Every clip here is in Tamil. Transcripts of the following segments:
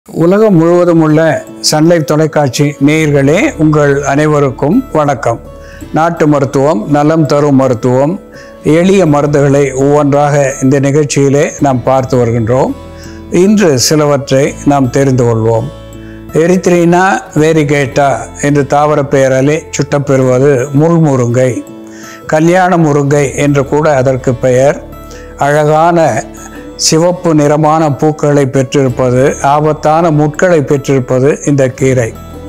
உலகம் முழுவதும் உள்ள சன்லைஃப் தொலைக்காட்சி நேயர்களே, உங்கள் அனைவருக்கும் வணக்கம். நாட்டு மருத்துவம், நலம் தரும் மருத்துவம், எளிய மருந்துகளை ஒவ்வொன்றாக இந்த நிகழ்ச்சியிலே நாம் பார்த்து வருகின்றோம். இன்று சிலவற்றை நாம் தெரிந்து கொள்வோம். எரித்ரினா வேரிகேட்டா என்று தாவர பெயராலே சுட்டப்பெறுவது முள்முருங்கை, கல்யாண முருங்கை என்று கூட அதற்கு பெயர். அழகான சிவப்பு நிறமான பூக்களை பெற்றிருப்பது, ஆபத்தான முட்களை பெற்றிருப்பது இந்த கீரை.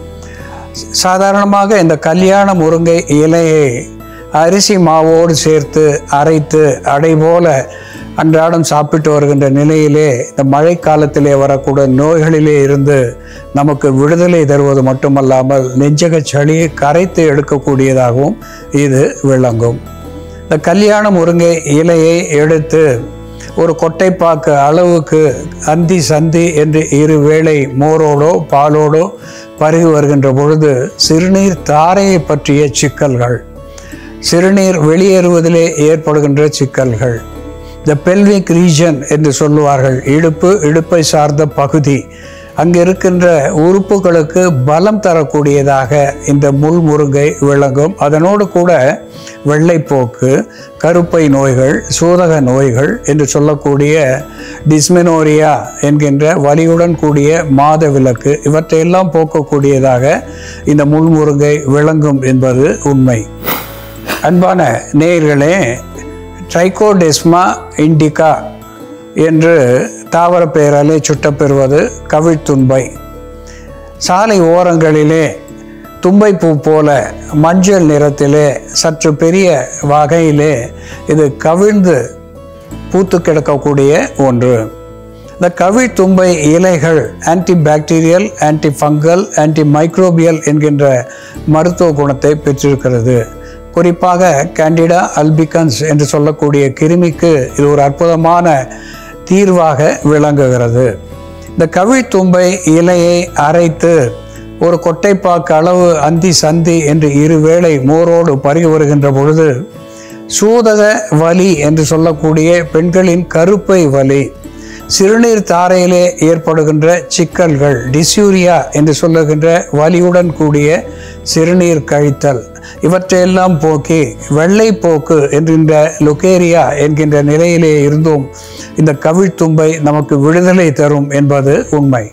சாதாரணமாக இந்த கல்யாண முருங்கை இலையை அரிசி மாவோடு சேர்த்து அரைத்து அடை போல அன்றாடம் சாப்பிட்டு வருகின்ற நிலையிலே இந்த மழை காலத்திலே வரக்கூடிய நோய்களிலே இருந்து நமக்கு விடுதலை தருவது மட்டுமல்லாமல் நெஞ்சக சளியை கரைத்து எடுக்கக்கூடியதாகவும் இது விளங்கும். இந்த கல்யாண முருங்கை இலையை எடுத்து ஒரு கொட்டைப்பாக்கு அளவுக்கு அந்தி சந்தி என்று இரு வேளை மோரோடோ பாலோடோ பருகி வருகின்ற பொழுது சிறுநீர் தாரையை பற்றிய சிக்கல்கள், சிறுநீர் வெளியேறுவதிலே ஏற்படுகின்ற சிக்கல்கள், த பெல்விக் ரீஜன் என்று சொல்லுவார்கள், இடுப்பை சார்ந்த பகுதி, அங்கே இருக்கின்ற உறுப்புகளுக்கு பலம் தரக்கூடியதாக இந்த முள்முருங்கை விளங்கும். அதனோடு கூட வெள்ளைப்போக்கு, கருப்பை நோய்கள், சூதக நோய்கள் என்று சொல்லக்கூடிய டிஸ்மெனோரியா என்கின்ற வலியுடன் கூடிய மாதவிலக்கு, இவற்றையெல்லாம் போக்கக்கூடியதாக இந்த முள்முருங்கை விளங்கும் என்பது உண்மை. அன்பான நேயர்களே, ட்ரைகோடெஸ்மா இண்டிகா என்று தாவர பெயராலே சுட்டப்பெறுவது கவிழ்த்தும்பை. சாலை ஓரங்களிலே தும்பைப்பூ போல மஞ்சள் நிறத்திலே சற்று பெரிய வகையிலே இது கவிழ்ந்து பூத்து கிடக்கக்கூடிய ஒன்று. இந்த கவிழ்த்தும்பை இலைகள் antibacterial, antifungal, antimicrobial என்கின்ற மருத்துவ குணத்தை பெற்றிருக்கிறது. குறிப்பாக கேண்டிடா அல்பிகன்ஸ் என்று சொல்லக்கூடிய கிருமிக்கு இது ஒரு அற்புதமான தீர்வாக விளங்குகிறது. இந்த கவிழ்த்தும்பை இலையை அரைத்து ஒரு கொட்டைப்பாக்கு அளவு அந்தி சந்தி என்று இருவேளை மோரோடு பருகி வருகின்ற பொழுது சூதக வலி என்று சொல்லக்கூடிய பெண்களின் கருப்பை வலி, சிறுநீர் தாரையிலே ஏற்படுகின்ற சிக்கல்கள், டிஸ்யூரியா என்று சொல்லுகின்ற வலியுடன் கூடிய சிறுநீர் கழித்தல், இவற்றையெல்லாம் போக்கி வெள்ளைப்போக்கு என்கின்ற லுகேரியா என்கின்ற நிலையிலே இருந்தும் இந்த கவிழ்த்தும்பை நமக்கு விடுதலை தரும் என்பது உண்மை.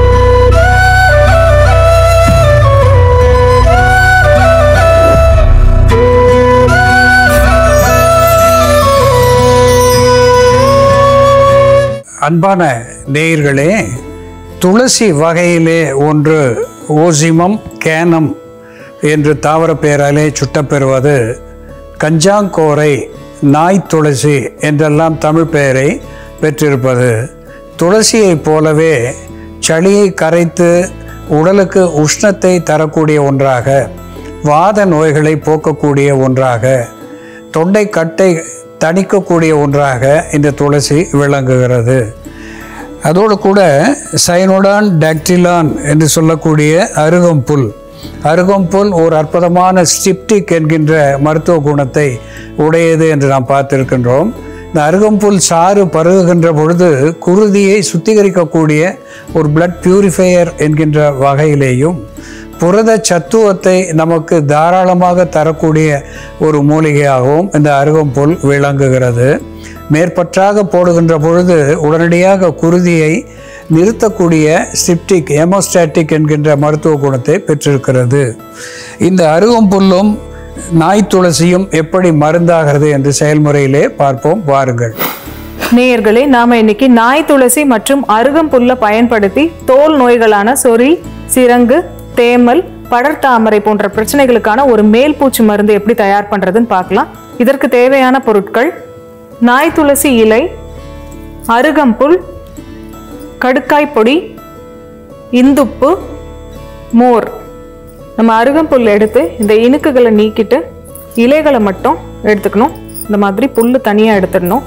அன்பான நேயர்களே, துளசி வகையிலே ஒன்று ஓசிமம் கேனம் என்று தாவர பெயராலே சுட்டப்பெறுவது கஞ்சாங்கோரை, நாய் துளசி என்றெல்லாம் தமிழ் பெயரை பெற்றிருப்பது. துளசியைப் போலவே சளியை கரைத்து உடலுக்கு உஷ்ணத்தை தரக்கூடிய ஒன்றாக, வாத நோய்களை போக்கக்கூடிய ஒன்றாக, தொண்டை கட்டை தணிக்கக்கூடிய ஒன்றாக இந்த துளசி விளங்குகிறது. அதோடு கூட சைனோடான் டாக்டிலான் என்று சொல்லக்கூடிய அருகம்புல் ஒரு அற்புதமான ஸ்டிப்டிக் என்கின்ற மருத்துவ குணத்தை உடையது என்று நாம் பார்த்திருக்கின்றோம். இந்த அருகம்புல் சாறு பருகுகின்ற பொழுது குருதியை சுத்திகரிக்கக்கூடிய ஒரு பிளட் பியூரிஃபையர் என்கின்ற வகையிலேயும் புரத சத்துவத்தை நமக்கு தாராளமாக தரக்கூடிய ஒரு மூலிகையாகவும் இந்த அருகம்புல் விளங்குகிறது. மேற்பற்றாக போடுகின்ற பொழுது உடனடியாக குருதியை நிறுத்தக்கூடிய ஸ்டிப்டிக், ஹெமோஸ்டாட்டிக் என்கின்ற மருத்துவ குணத்தை பெற்றிருக்கிறது. இந்த அருகம்புல்லும் நாய் துளசியும் எப்படி மருந்தாகிறது என்று செயல்முறையிலே பார்ப்போம், வாருங்கள். நேயர்களே, நாம இன்னைக்கு நாய் துளசி மற்றும் அருகம்புல்லை பயன்படுத்தி தோல் நோய்களான சொறி, சிரங்கு, தேமல், படர்தாமரை போன்ற பிரச்சனைகளுக்கான ஒரு மேல் பூச்சி மருந்து எப்படி தயார் பண்றதுன்னு பார்க்கலாம். இதற்கு தேவையான பொருட்கள்: நாய் துளசி இலை, அருகம்புல், கடுக்காய் பொடி, இந்துப்பு, மோர். நம்ம அருகம்புல் எடுத்து இந்த இனுக்குகளை நீக்கிட்டு இலைகளை மட்டும் எடுத்துக்கணும். இந்த மாதிரி புல்லு தனியாக எடுத்துடணும்.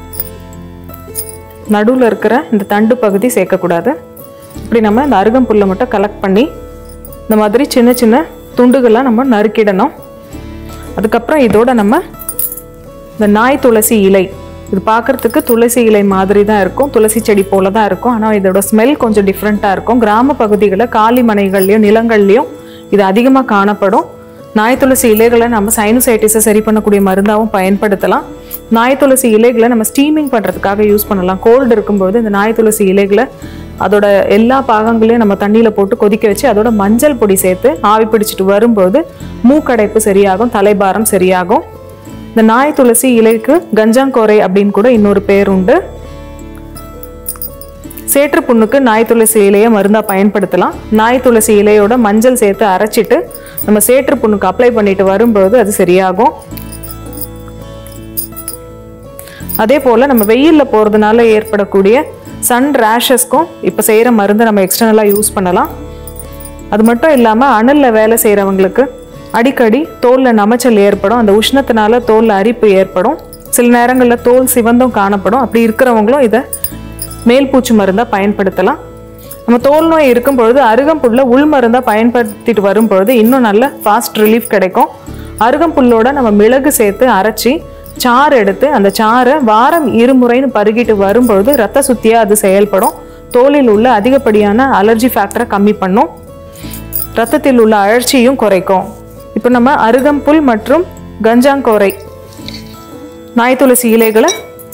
நடுவில் இருக்கிற இந்த தண்டு பகுதி சேர்க்கக்கூடாது. இப்படி நம்ம இந்த அருகம்புல்லை மட்டும் கலெக்ட் பண்ணி இந்த மாதிரி சின்ன சின்ன துண்டுகளாக நம்ம நறுக்கிடணும். அதுக்கப்புறம் இதோட நம்ம இந்த நாய் துளசி இலை இது பார்க்குறதுக்கு துளசி இலை மாதிரி தான் இருக்கும், துளசி செடி போல தான் இருக்கும். ஆனால் இதோட ஸ்மெல் கொஞ்சம் டிஃப்ரெண்ட்டாக இருக்கும். கிராம பகுதிகளில் காலி மனைகள்லையும் நிலங்கள்லையும் இது அதிகமாக காணப்படும். நாய் துளசி இலைகளை நம்ம சைனசைட்டிஸை சரி பண்ணக்கூடிய மருந்தாகவும் பயன்படுத்தலாம். நாய் துளசி இலைகளை நம்ம ஸ்டீமிங் பண்ணுறதுக்காக யூஸ் பண்ணலாம். கோல்டு இருக்கும்போது இந்த நாய் துளசி இலைகளை அதோட எல்லா பாகங்களையும் நம்ம தண்ணியில் போட்டு கொதிக்க வச்சு அதோட மஞ்சள் பொடி சேர்த்து ஆவி பிடிச்சிட்டு வரும்போது மூக்கடைப்பு சரியாகும், தலைபாரம் சரியாகும். இந்த நாய் துளசி இலைக்கு கஞ்சாங்கோரை அப்படின்னு கூட இன்னொரு பேர் உண்டு. சேற்று புண்ணுக்கு நாய் துளசி இலையை மருந்தா பயன்படுத்தலாம். நாய் துளசி இலையோட மஞ்சள் சேர்த்து அரைச்சிட்டு நம்ம சேற்று புண்ணுக்கு அப்ளை பண்ணிட்டு வரும்போது அது சரியாகும். அதே போல நம்ம வெயில்ல போறதுனால ஏற்படக்கூடிய சன் ரேஷஸ்க்கும் இப்போ செய்கிற மருந்தை நம்ம எக்ஸ்டர்னலாக யூஸ் பண்ணலாம். அது மட்டும் இல்லாமல் அனலில் வேலை செய்கிறவங்களுக்கு அடிக்கடி தோலில் நமைச்சல் ஏற்படும், அந்த உஷ்ணத்தினால தோலில் அரிப்பு ஏற்படும், சில நேரங்களில் தோல் சிவந்தும் காணப்படும். அப்படி இருக்கிறவங்களும் இதை மேல் பூச்சி மருந்தாக பயன்படுத்தலாம். நம்ம தோல் நோய் இருக்கும் பொழுது அருகம்புல்லை உள் மருந்தாக பயன்படுத்திட்டு வரும்பொழுது இன்னும் நல்ல ஃபாஸ்ட் ரிலீஃப் கிடைக்கும். அருகம்புல்லோட நம்ம மிளகு சேர்த்து அரைச்சி சாறு எடுத்து அந்த சாறை வாரம் 2 முறைன்னு பருகிட்டு வரும்பொழுது ரத்த சுத்தியாக அது செயல்படும். தோலில் உள்ள அதிகப்படியான அலர்ஜி ஃபேக்டரை கம்மி பண்ணும், ரத்தத்தில் உள்ள அழற்சியும் குறைக்கும். இப்போ நம்ம அருகம்புல் மற்றும் கஞ்சாங்கோரை நாய் துளசி இலைகளை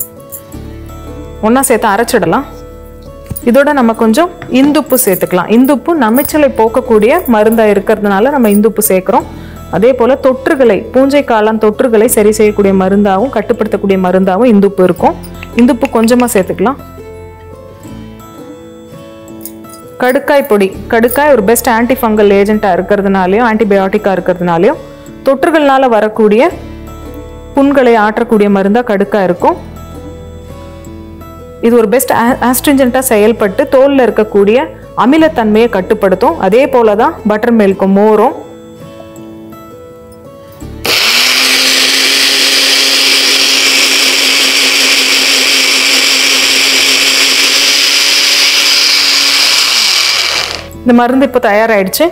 ஒன்றா சேர்த்து அரைச்சிடலாம். இதோட நம்ம கொஞ்சம் இந்துப்பு சேர்த்துக்கலாம். இந்துப்பு நமைச்சலை போக்கக்கூடிய மருந்தாக இருக்கிறதுனால நம்ம இந்துப்பு சேர்க்குறோம். அதே போல் தொற்றுகளை, பூஞ்சை காளான் தொற்றுகளை சரி செய்யக்கூடிய மருந்தாகவும் கட்டுப்படுத்தக்கூடிய மருந்தாகவும் இந்துப்பு இருக்கும். இந்துப்பு கொஞ்சமாக சேர்த்துக்கலாம். கடுக்காய் பொடி, கடுக்காய் ஒரு பெஸ்ட் ஆன்டி ஃபங்கல் ஏஜென்ட்டாக இருக்கிறதுனாலையும் ஆன்டிபயோட்டிக்காக இருக்கிறதுனாலையும் தொற்றுகள்னால வரக்கூடிய புண்களை ஆற்றக்கூடிய மருந்தாக கடுக்காய் இருக்கும். இது ஒரு பெஸ்ட் ஆஸ்ட்ரிஞ்சென்ட்டாக செயல்பட்டு தோலில் இருக்கக்கூடிய அமிலத்தன்மையை கட்டுப்படுத்தும். அதே போல தான் பட்டர் மில்க்கும் மோரும். இந்த மருந்து இப்போ தயாராகிடுச்சு.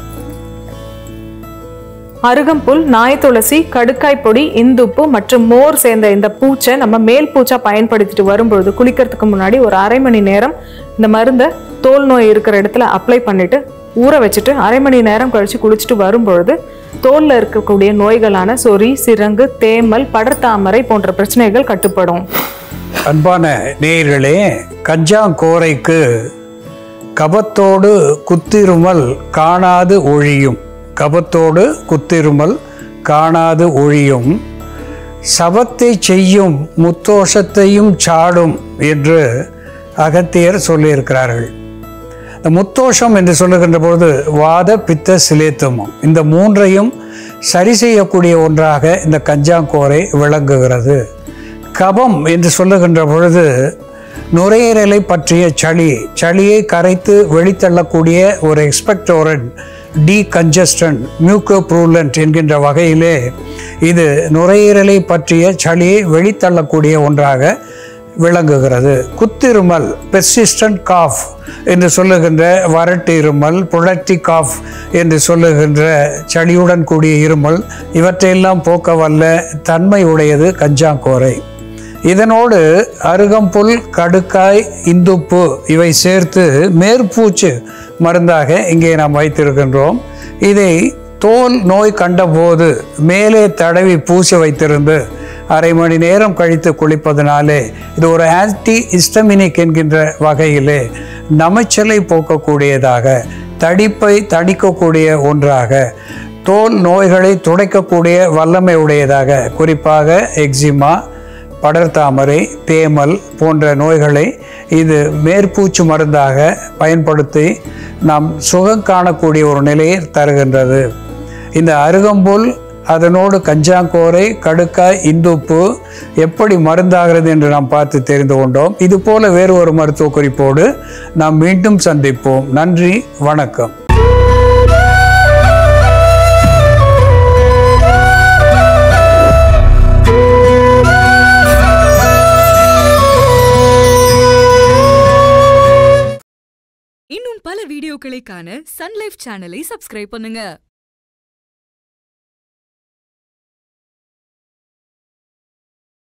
அருகம்புல், நாய் துளசி, கடுக்காய் பொடி, இந்துப்பு மற்றும் மோர் சேர்ந்த இந்த பூச்சை நம்ம மேல் பூச்சா பயன்படுத்திட்டு வரும்பொழுது குளிக்கிறதுக்கு முன்னாடி ஒரு 1/2 மணி நேரம் இந்த மருந்தை தோல் நோய் இருக்கிற இடத்துல அப்ளை பண்ணிட்டு ஊற வச்சுட்டு 1/2 மணி நேரம் கழிச்சு குளிச்சுட்டு வரும்பொழுது தோலில் இருக்கக்கூடிய நோய்களான சொறி, சிரங்கு, தேமல், படர்தாமரை போன்ற பிரச்சனைகள் கட்டுப்படும். அன்பான நேயர்களே, கஞ்சாங்கோரைக்கு கபத்தோடு குத்திருமல் காணாது ஒழியும், கபத்தோடு குத்திருமல் காணாது ஒழியும், சபத்தை செய்யும் முத்தோஷத்தையும் சாடும் என்று அகத்தியர் சொல்லியிருக்கிறார்கள். இந்த முத்தோஷம் என்று சொல்லுகின்ற பொழுது வாத, பித்த, சிலேத்துமம் இந்த 3ஐயும் சரி செய்யக்கூடிய ஒன்றாக இந்த கஞ்சாங்கோரை விளங்குகிறது. கபம் என்று சொல்லுகின்ற பொழுது நுரையீரலை பற்றிய சளியை கரைத்து வெளித்தள்ளக்கூடிய ஒரு எக்ஸ்பெக்டோரண்ட், டீகன்ஜஸ்டன்ட், மியூக்கோப்ரூலண்ட் என்கின்ற வகையிலே இது நுரையீரலை பற்றிய சளியை வெளித்தள்ளக்கூடிய ஒன்றாக விளங்குகிறது. குத்திருமல், பெர்சிஸ்டன்ட் காஃப் என்று சொல்லுகின்ற வறட்டு இருமல், புழட்டி காஃப் என்று சொல்லுகின்ற சளியுடன் கூடிய இருமல், இவற்றையெல்லாம் போக்க வல்ல தன்மை உடையது கஞ்சாங்கோரை. இதனோடு அருகம்புல், கடுக்காய், இந்துப்பு இவை சேர்த்து மேற்பூச்சு மருந்தாக இங்கே நாம் வைத்திருக்கின்றோம். இதை தோல் நோய் கண்டபோது மேலே தடவி பூசி வைத்திருந்து 1/2 மணி நேரம் கழித்து குளிப்பதனாலே இது ஒரு ஆன்டி ஹிஸ்டமினிக் என்கின்ற வகையிலே நமைச்சலை போக்கக்கூடியதாக, தடிப்பை தணிக்கக்கூடிய ஒன்றாக, தோல் நோய்களை துடைக்கக்கூடிய வல்லமை உடையதாக, குறிப்பாக எக்ஸிமா, படர்தாமரை, தேமல் போன்ற நோய்களை இது மேற்பூச்சு மருந்தாக பயன்படுத்தி நாம் சுகம் காணக்கூடிய ஒரு நிலையை தருகின்றது. இந்த அருகம்புல், அதனோடு கஞ்சாங்கோரை, கடுக்காய், இந்துப்பு எப்படி மருந்தாகிறது என்று நாம் பார்த்து தெரிந்து கொண்டோம். இதுபோல வேறு ஒரு மருத்துவ குறிப்போடு நாம் மீண்டும் சந்திப்போம். நன்றி, வணக்கம். இன்னும் பல வீடியோக்களை காண சன் லைஃப் சேனலை சப்ஸ்கிரைப் பண்ணுங்க.